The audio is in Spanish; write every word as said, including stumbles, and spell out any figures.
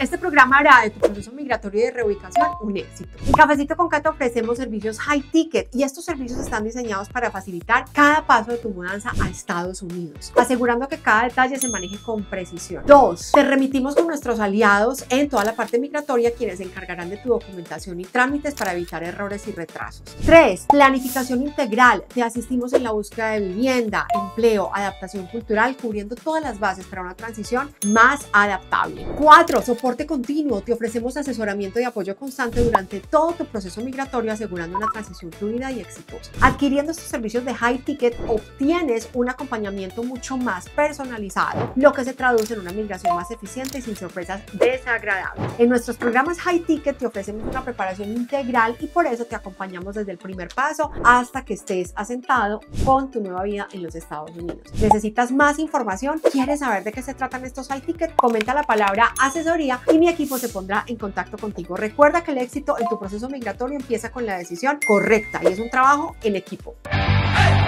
Este programa hará de tu proceso migratorio y de reubicación un éxito. En Cafecito con Cata ofrecemos servicios high ticket y estos servicios están diseñados para facilitar cada paso de tu mudanza a Estados Unidos, asegurando que cada detalle se maneje con precisión. dos. Te remitimos con nuestros aliados en toda la parte migratoria, quienes se encargarán de tu documentación y trámites para evitar errores y retrasos. tres. Planificación integral. Te asistimos en la búsqueda de vivienda, empleo, adaptación cultural, cubriendo todas las bases para una transición más adaptable. cuatro. Soporte continuo. Te ofrecemos asesoramiento y apoyo constante durante todo tu proceso migratorio, asegurando una transición fluida y exitosa. Adquiriendo estos servicios de high ticket, obtienes un acompañamiento mucho más personalizado, lo que se traduce en una migración más eficiente y sin sorpresas desagradables. En nuestros programas high ticket te ofrecemos una preparación integral y por eso te acompañamos desde el primer paso hasta que estés asentado con tu nueva vida en los Estados Unidos. ¿Necesitas más información? ¿Quieres saber de qué se tratan estos high ticket? Comenta la palabra asesoría y mi equipo se pondrá en contacto contigo. Recuerda que el éxito en tu proceso migratorio empieza con la decisión correcta y es un trabajo en equipo. ¡Hey!